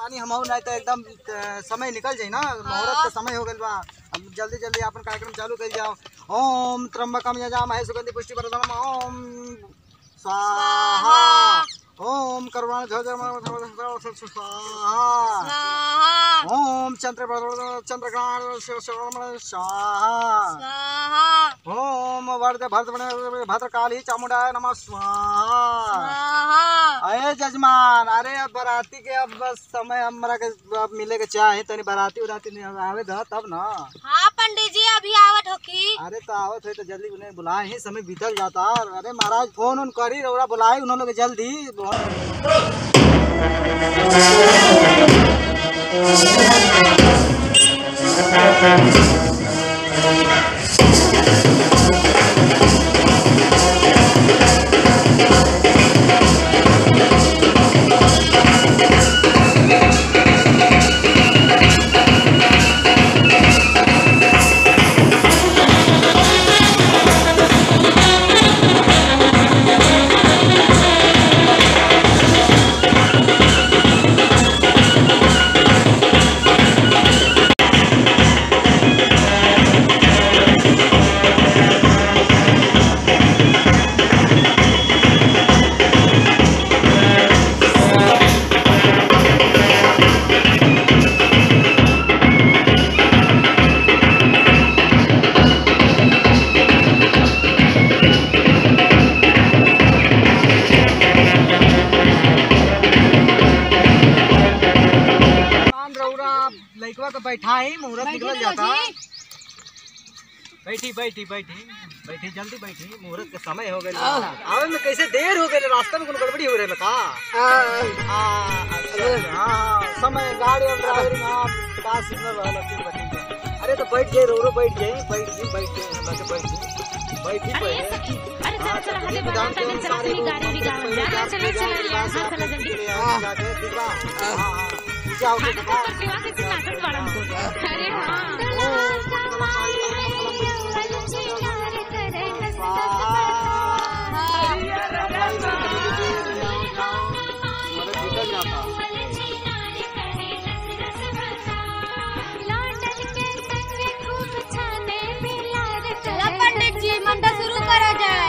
पानी हम नहीं तो एकदम समय निकल जाए ना, मुहूर्त का समय हो गया बा। अब जल्दी जल्दी अपन कार्यक्रम चालू कर जाओ। ओम त्र्यंबकम यजामहे सुगंधि पुष्टिवर्धनम ओम स्वाहा। ओम करुणा स्वाहा। ओम चंद्रकांत स्वाहा। ओम वर्ध भद्रकाली चामुंडाय नमः स्वाहा। अरे जजमान, अरे अब बाराती के अब बस समय हमरा के अब मिले के चाहे, तनी बाराती उराती नहीं आवे द तब ना। हाँ पंडित जी अभी आवत हो की। अरे तो आवत है तो जल्दी उन्हें बुलाए ही, समय बीतल जाता। अरे महाराज फोन उन करी रौरा बुलाए उन्होंने के जल्दी। लड़कवा को बैठाई, मुहूर्त निकल जाता। बैठी बैठी बैठी बैठी जल्दी बैठी, मुहूर्त के समय हो गया। आवे में कैसे देर हो गई, रास्ते में कोई गड़बड़ी हो रही का? समय गाड़ी और ड्राइवरिंग का सिग्नल रहला फिर बैठी। अरे तो बैठ जाए रो बैठ जाए बैठ जाए बैठ जाए हम के बैठ जाए बैठी पहले। अरे चल चल हटे बता चल सारी गाड़ी गाड़ी जा चल चल यार चल जल्दी। जाके ठीक बा। हां जाओ के सेवा कैसे नाटक वाला हमको। अरे पंडित जी मंडा शुरू करा जाए।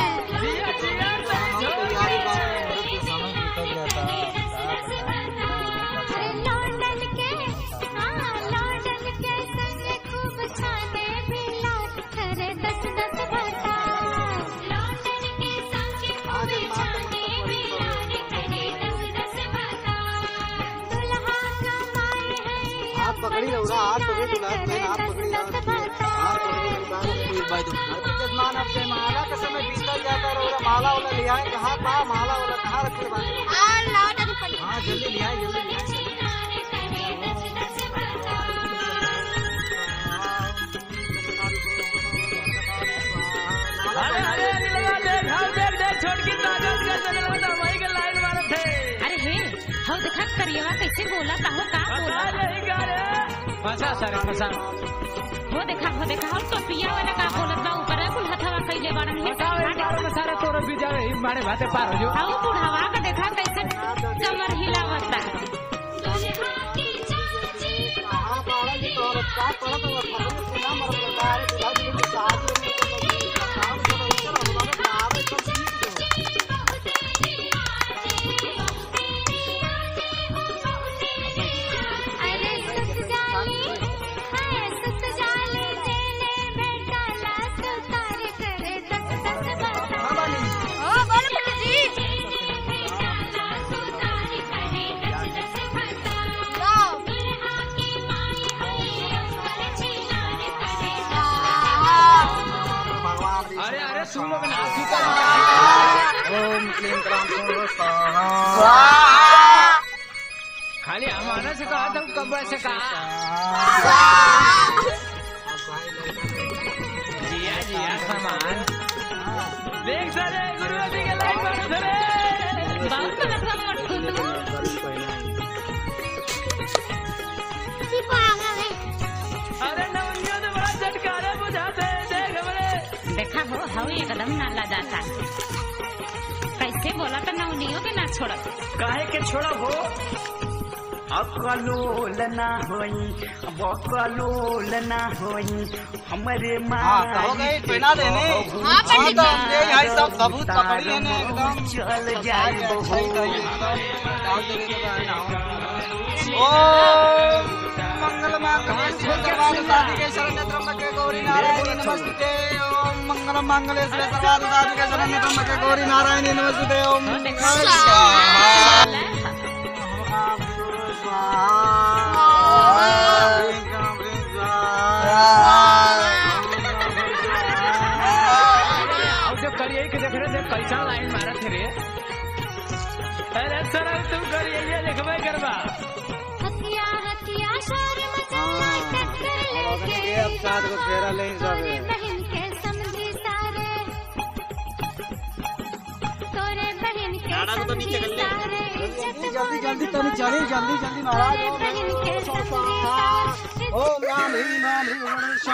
हाथ पकड़ी रौरा, हाथ पकड़ी तो हाथ पकड़ी जजमान। अब माला का समय बीतल जाता रौरा, माला वाला ले आए कहाँ पा, माला वाला कहाँ रखे बानी? हाँ जल्दी ले आए जल्दी ले आए। अरे हे हम देखा करिएवा कैसे बोला हो का बोला फंसा सर फंसा हो देखा हम तो पिया वाला का बोलत बा ऊपर कुल हथवा कइले बाड़न हे सारा तोर भी जावे मारे भाते पार हो जो। हां बुढ़ावा का देखा कैसे कमर हिलावता। ओम क्लीं क्रां स्वाहा। खाली हमारा से कहा था कब से कहा जिया जिया सामान देख सरे गुरु जी के लाइक कर सरे बहुत लगता मटकू तू अरे नवनियो तो बड़ा झटकारे बुझाते देख हमरे देखा हो हम एकदम नाला जाता कैसे बोला तो नवनियो के ना छोड़ा काहे के छोड़ा हो अकलोल ना होई बकलोल ना होई हमरे हाँ तो हो गई पहना देने। हाँ तो हम ये यहाँ सब सबूत पकड़ी लेने एकदम चल जाए ओम मंगल मांगल्ये शिवे सर्वार्थ साधिके शरण्ये त्र्यंबके गौरी नारायणी नमस्ते। ओम मंगल मांगल्ये शिवे सर्वार्थ साधिके शरण्ये त्र्यंबके गौरी नारायणी नमस्ते। ओम करिए कि देख रहे थे कैसा लाइन मारा थे रे। अरे सर तुम करिए ये देखबे करबा हथिया हथिया शोर मचाया टक्कर लेके अब साथ को फेरा ले सब बहन के समझी सारे तोरे बहन के समझी सारे जल्दी जल्दी तनी चली जल्दी जल्दी महाराज। बहन के समझी सारे ओम राम ह्रीं राम ह्रीं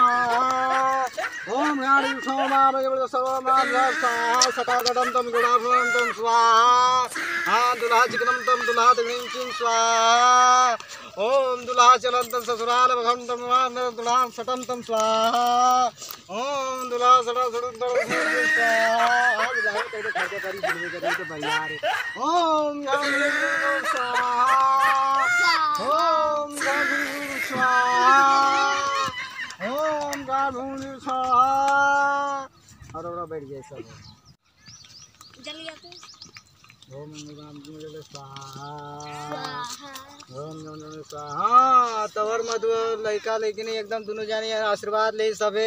ओम राम ह्रीं सोमाम सर्वमाम स्वाहा सकागडम तम गुणाभ्रम तम स्वाहा दुल्हा चिकनम तम दुल्हा तग्निं चिं स्वाहा ओम दुल्हा चलंतम ससुराल भगम तम दुल्हा सटम तम स्वाहा ओम दुल्हा सटा सटम तम स्वाहा आज लाए तेरे खर्चे करी जिलवे करी तो भैया रे ओम राम ह्रीं स्वाहा ओम राम ह्रीं स्वाहा ओम राम ह्रीं स्वाहा। और बैठ गए सब जल्दी आते ओम राम ह्रीं स्वाहा ओम नमः स्वाहा। हाँ तवर मधु लड़का लेकिन एकदम दोनों जाने आशीर्वाद ले सबे।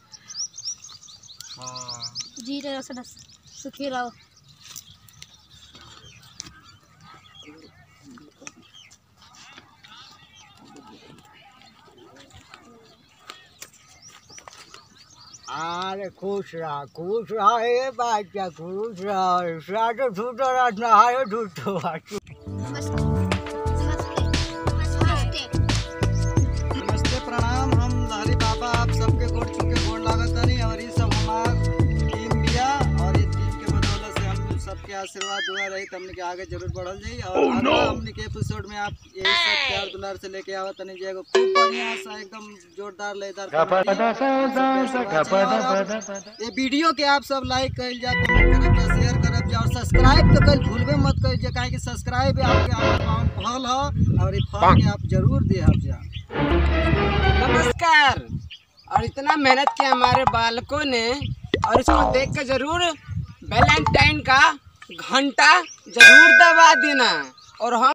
हाँ जी रहो सदा सुखी रहो। अरे खुश रहा ए बच्चा खुश रहा साथ झूठो रखना है झूठो नमस्ते प्रणाम। हम लहरी बाबा आप सबके गोड़ चुके गोड़ लागत नहीं और ये सब हमार टीम बिया और ये टीम के बदौलत से हम सबके आशीर्वाद दुआ रही हमने के आगे जरूर बढ़ल जाई। और हमने के एपिसोड में आप यही सब प्यार दुलार से लेके आवत तनी जाएगा खूब बढ़िया सा एकदम जोरदार लेदार। ये वीडियो के आप सब लाइक कर जा कमेंट करब जा शेयर करब जा और सब्सक्राइब तो कल भूलबे मत कर जा काहे कि सब्सक्राइब आपके पावन फल हो और ये फल के आप जरूर दे आप जा। नमस्कार। और इतना मेहनत किया हमारे बालकों ने और इसको देख कर जरूर वैलेंटाइन का घंटा जरूर दबा देना और हम